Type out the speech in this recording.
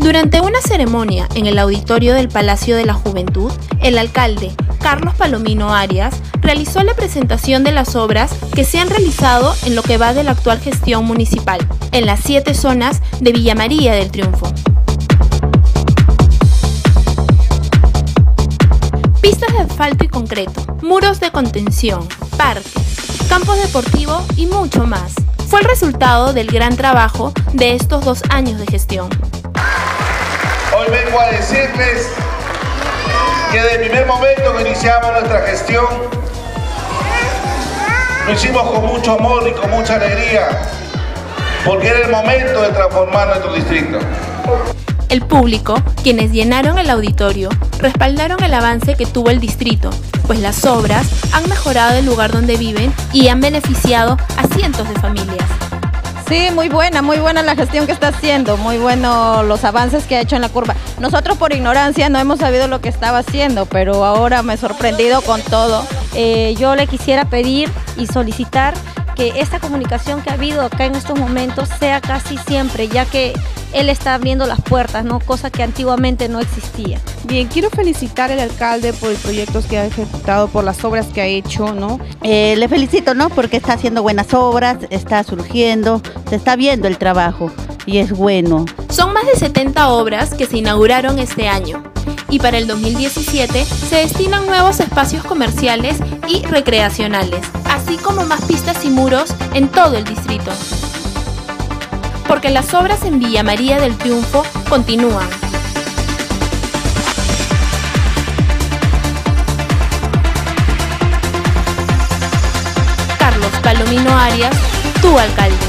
Durante una ceremonia en el auditorio del Palacio de la Juventud, el alcalde Carlos Palomino Arias realizó la presentación de las obras que se han realizado en lo que va de la actual gestión municipal, en las 7 zonas de Villa María del Triunfo. Pistas de asfalto y concreto, muros de contención, parques, campos deportivos y mucho más. Fue el resultado del gran trabajo de estos 2 años de gestión. Hoy vengo a decirles que desde el primer momento que iniciamos nuestra gestión, lo hicimos con mucho amor y con mucha alegría, porque era el momento de transformar nuestro distrito. El público, quienes llenaron el auditorio, respaldaron el avance que tuvo el distrito, pues las obras han mejorado el lugar donde viven y han beneficiado a cientos de familias. Sí, muy buena la gestión que está haciendo, muy bueno los avances que ha hecho en la curva. Nosotros por ignorancia no hemos sabido lo que estaba haciendo, pero ahora me he sorprendido con todo. Yo le quisiera pedir y solicitar que esta comunicación que ha habido acá en estos momentos sea casi siempre, ya que él está abriendo las puertas, ¿no? Cosa que antiguamente no existía. Bien, quiero felicitar al alcalde por el proyecto que ha ejecutado, por las obras que ha hecho, ¿no? Le felicito, ¿no? Porque está haciendo buenas obras, está surgiendo, se está viendo el trabajo y es bueno. Son más de 70 obras que se inauguraron este año y para el 2017 se destinan nuevos espacios comerciales y recreacionales, así como más pistas y muros en todo el distrito. Porque las obras en Villa María del Triunfo continúan. Carlos Palomino Arias, tu alcalde.